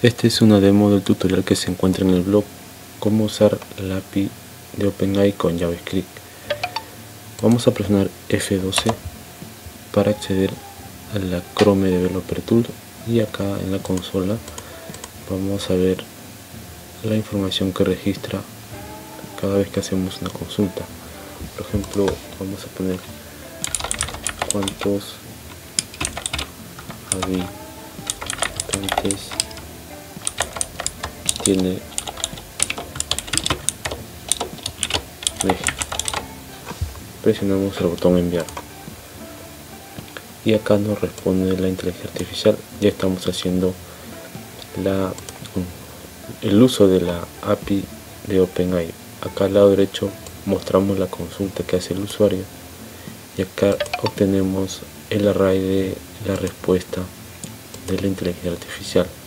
Este es una demo del tutorial que se encuentra en el blog Cómo usar la API de OpenAI con JavaScript. Vamos a presionar F12 para acceder a la Chrome Developer Tool, y acá en la consola vamos a ver la información que registra cada vez que hacemos una consulta. Por ejemplo, vamos a poner cuántos habitantes tiene México. Presionamos el botón enviar y acá nos responde la inteligencia artificial. Ya estamos haciendo el uso de la API de OpenAI. Acá al lado derecho mostramos la consulta que hace el usuario y acá obtenemos el array de la respuesta de la inteligencia artificial.